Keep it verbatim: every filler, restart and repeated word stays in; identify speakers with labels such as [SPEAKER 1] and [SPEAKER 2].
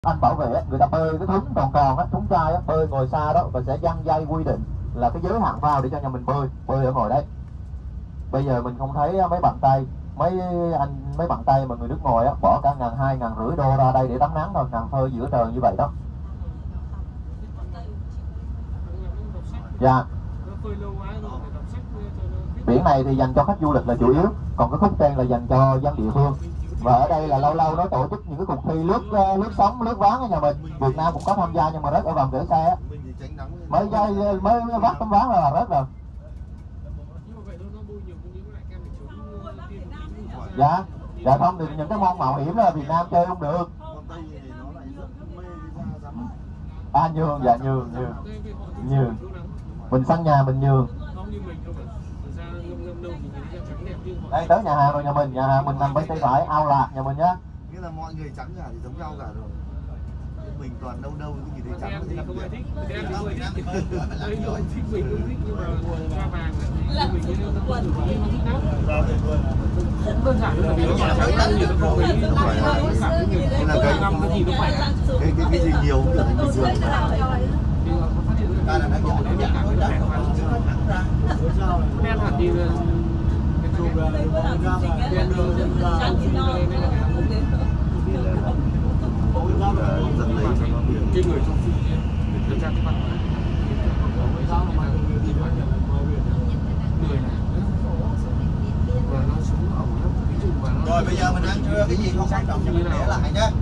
[SPEAKER 1] Anh bảo vệ người ta bơi cái thúng còn còn á, thúng chai á, bơi ngồi xa đó và sẽ giăng dây quy định là cái giới hạn vào để cho nhà mình bơi bơi ở ngồi đấy. Bây giờ mình không thấy mấy bạn tay mấy anh mấy bạn tay mà người nước ngoài á bỏ cả ngàn hai ngàn rưỡi đô ra đây để tắm nắng rồi, nằm phơi giữa trời như vậy đó. Dạ. Biển này thì dành cho khách du lịch là chủ yếu, còn cái khúc trên là dành cho dân địa phương. Và ở đây là lâu lâu nó tổ chức những cái cuộc thi lướt lướt sóng lướt ván ở nhà mình. Việt Nam cũng có tham gia nhưng mà rớt ở vòng gửi xe. Mới dây mới vắt tấm ván là rớt rồi. Dạ, dạ không thì những cái môn mạo hiểm là Việt Nam chơi không được. À nhường, dạ nhường, nhường, nhường. Mình săn nhà mình nhường. Đây tới nhà hàng rồi nhà mình, nhà hàng mình nằm bên tay phải, ao lạc nhà mình nhá.
[SPEAKER 2] Nghĩa là mọi người trắng cả thì giống nhau cả rồi. Mình toàn đâu đâu cái gì đấy trắng thì không ai thích. Em thì người thích. Đây rồi thích mình cũng thích nhưng mà hoa vàng là mình cái nó quần thì nó thích lắm. Đơn giản là vì nó trắng ăn nhiều nó không phải nó phải cái là cái năm cái gì nó phải cái cái cái gì nhiều cũng trở thành bình thường. Ta là nó nhỏ nó dạng nó dạng đen hẳn đi lên. Cái người trong phim thực ra cái văn hóa người này và nó sống ở một ví dụ và nó
[SPEAKER 3] rồi bây giờ mình ăn trưa cái gì không quan trọng cho mình để lại nhé.